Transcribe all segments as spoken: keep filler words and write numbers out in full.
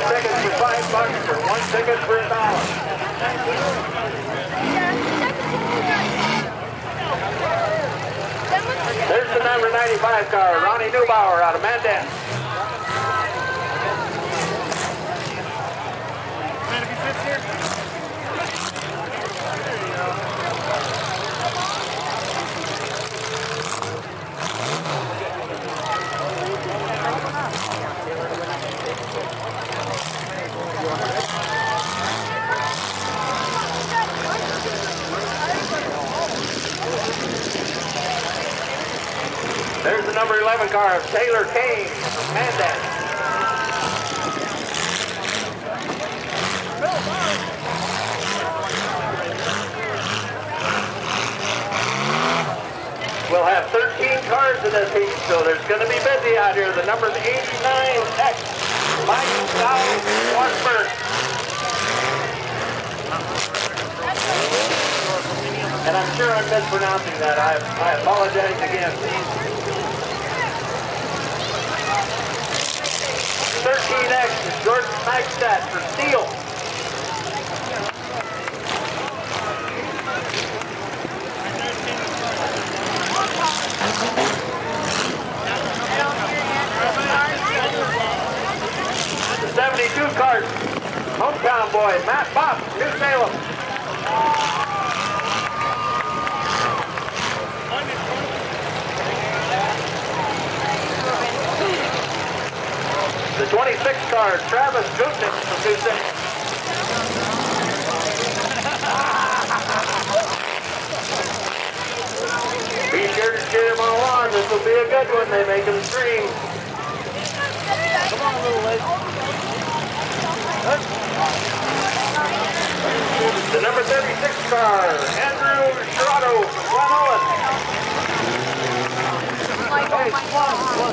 tickets for five bucks or one ticket for a dollar. There's the number ninety-five car, Ronnie Neubauer out of Mandan. Man, if he sits here. There's the number eleven car of Taylor Kane from Mandan. We'll have thirteen cars in this heat, so there's going to be busy out here. The number's eighty-nine X, Mike South Wartburg. And I'm sure I'm mispronouncing that. I, I apologize again. thirteen X is Jordan Magstad for Steel. The seventy-two cart, hometown boy, Matt Bopp, New Salem. The twenty-six car, Travis Gutnick from New Salem. Be sure to cheer them all on. This will be a good one. They make them scream. Come on, little lady. The number thirty-six car, Andrew Sherrado from Glen Ellen. Hey, come on.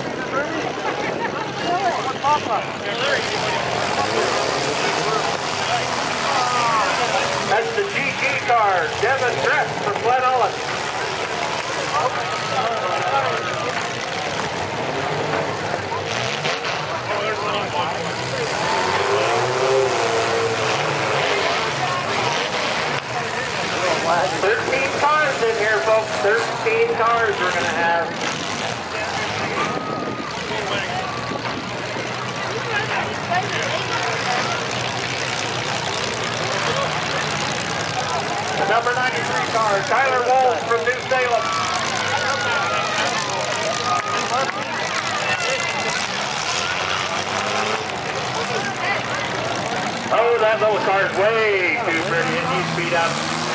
That's the G G car, Devin Dress from Glen Ellen. thirteen cars in here, folks. thirteen cars we're going to have. The number ninety-three car, Tyler Wolf from New Salem. Oh, that little car's way too pretty. It needs speed up.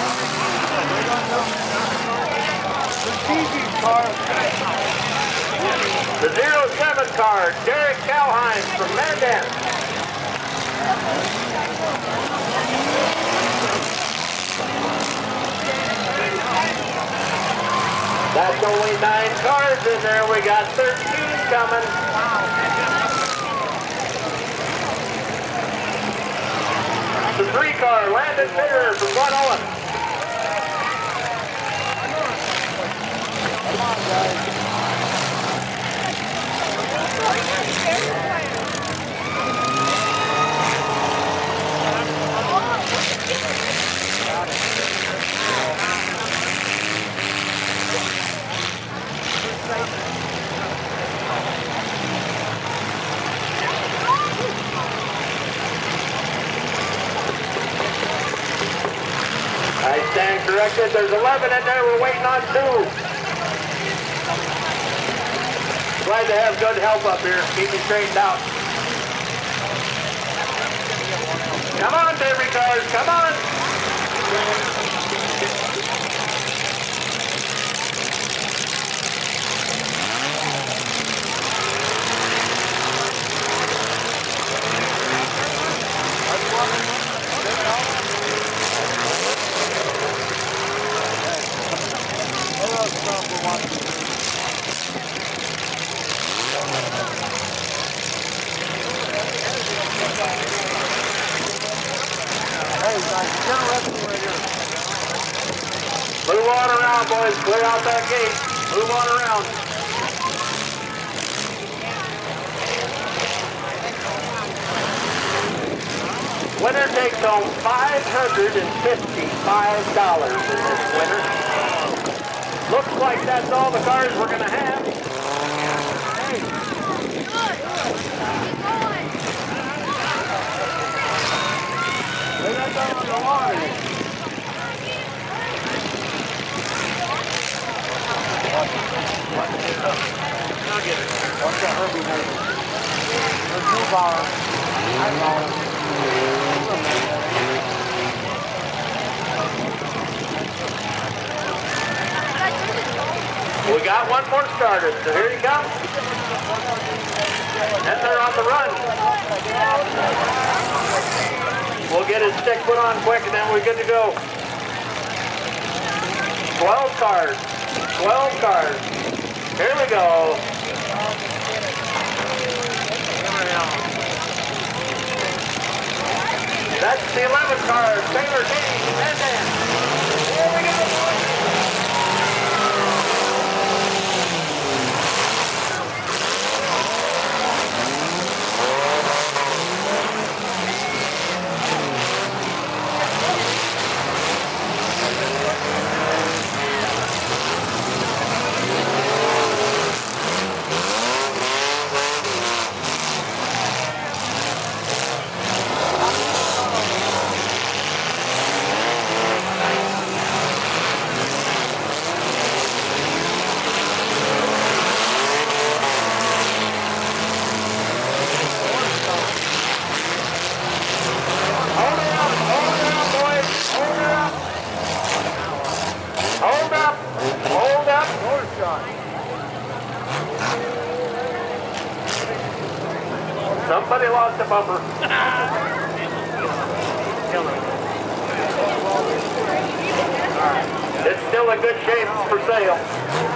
The zero seven car, Derek Kalheim from Mandan. That's only nine cars in there. We got thirteen coming. The three car, Landon Bitter from Glen Ellen. Come on, guys. I stand corrected. There's eleven in there. We're waiting on two. Glad to have good help up here. Keep me straightened out. Come on, Derby cars. Come on. Move on around, boys. Clear out that gate. Move on around. Winner takes home five hundred fifty-five dollars in this winner. Looks like that's all the cars we're going to have. Hey. Lay that down on the lawn. I'll get it. What's that Herbie name? There's two bars. I know. We got one more started, so here he comes. And they're on the run. We'll get his stick put on quick and then we're good to go. twelve cars. twelve cars. Here we go. That's the eleven car, Taylor King, and then. Here we go. Somebody lost a bumper. It's still in good shape. It's for sale.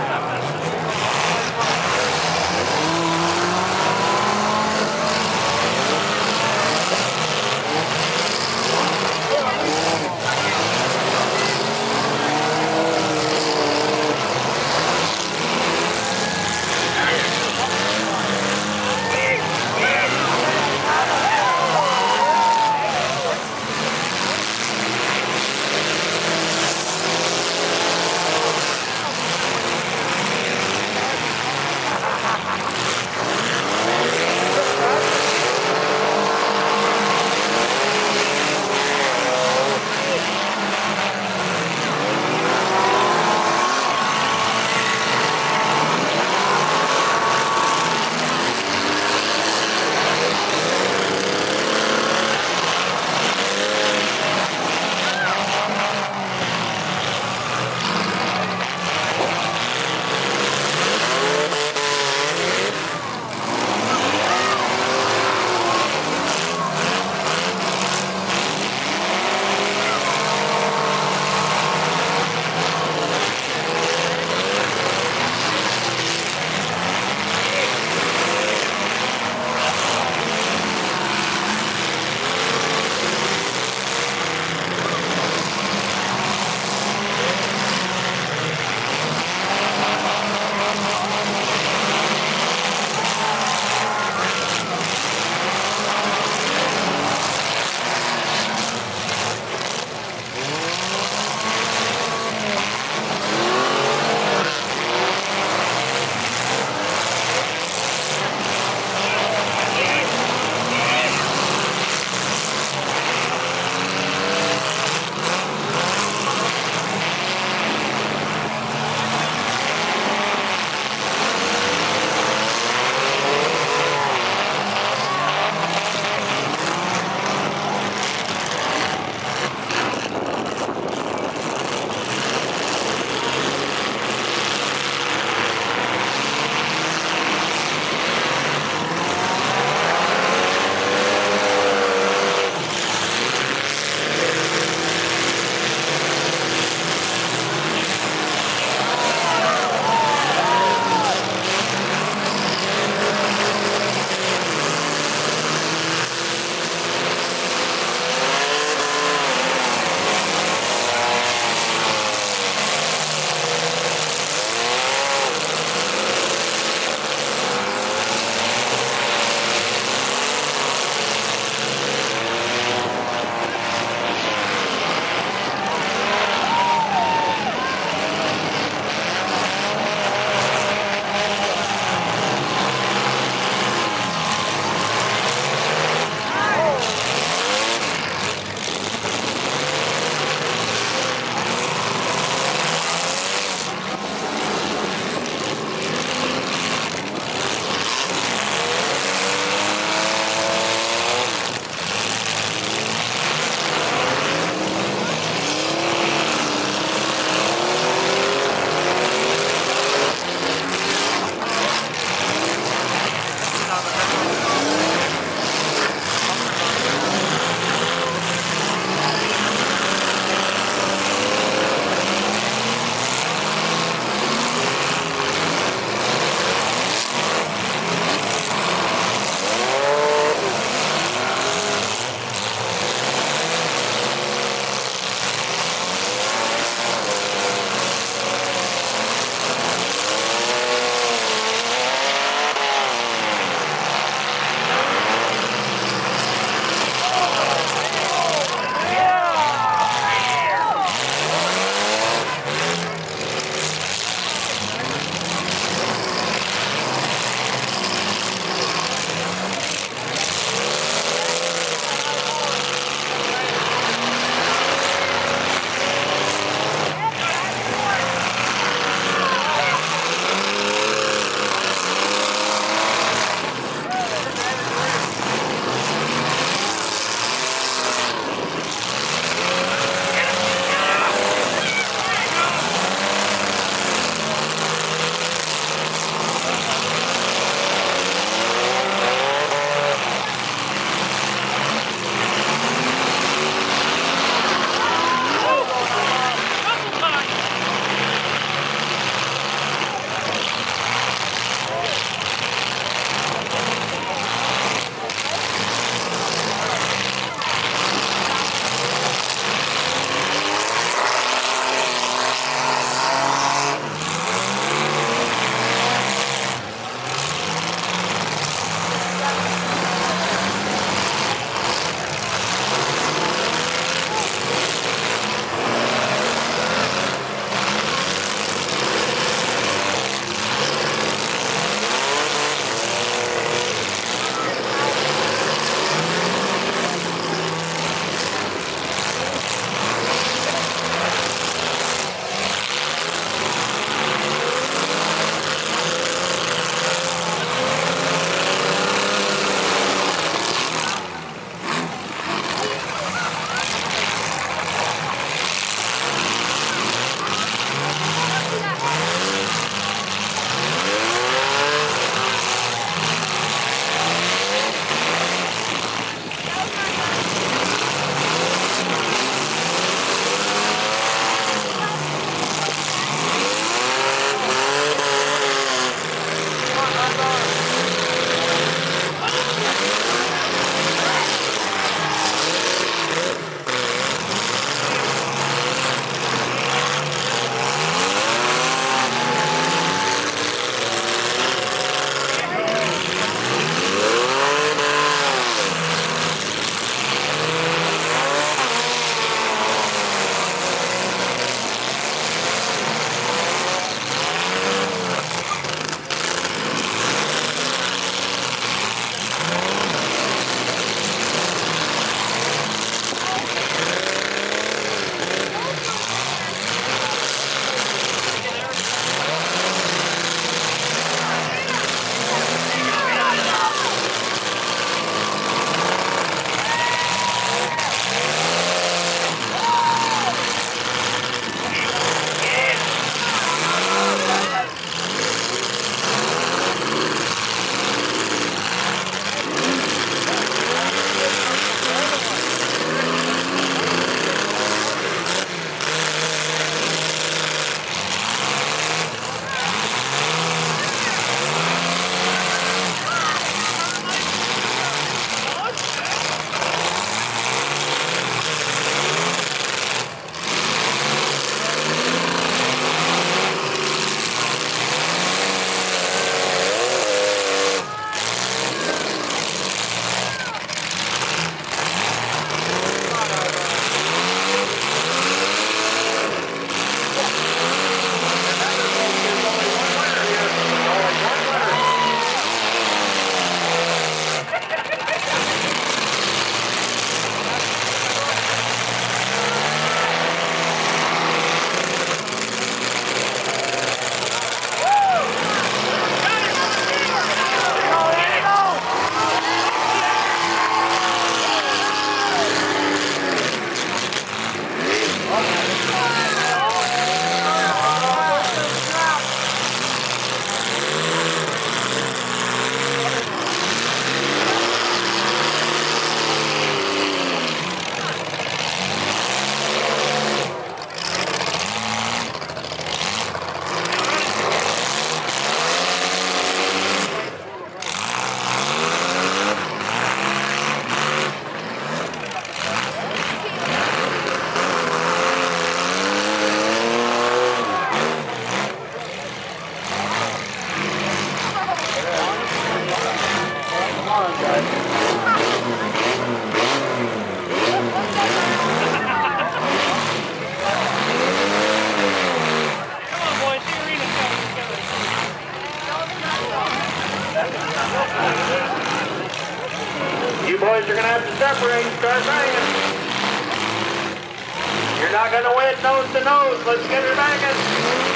going to have to separate and start banging. You're not going to win nose to nose. Let's get her banging.